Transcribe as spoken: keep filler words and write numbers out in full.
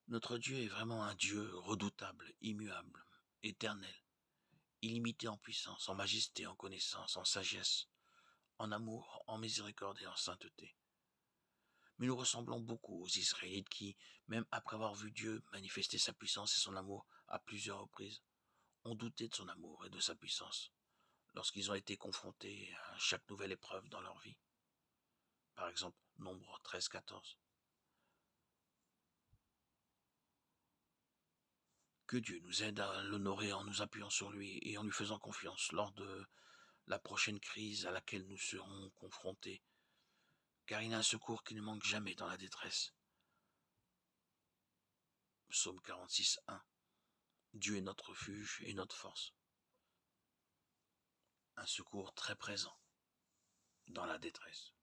Notre Dieu est vraiment un Dieu redoutable, immuable, éternel, illimité en puissance, en majesté, en connaissance, en sagesse, en amour, en miséricorde et en sainteté. Mais nous ressemblons beaucoup aux Israélites qui, même après avoir vu Dieu manifester sa puissance et son amour à plusieurs reprises, ont douté de son amour et de sa puissance lorsqu'ils ont été confrontés à chaque nouvelle épreuve dans leur vie. Par exemple, Nombre treize quatorze. Que Dieu nous aide à l'honorer en nous appuyant sur lui et en lui faisant confiance lors de la prochaine crise à laquelle nous serons confrontés, car il y a un secours qui ne manque jamais dans la détresse. Psaume quarante-six, un. Dieu est notre refuge et notre force. Un secours très présent dans la détresse.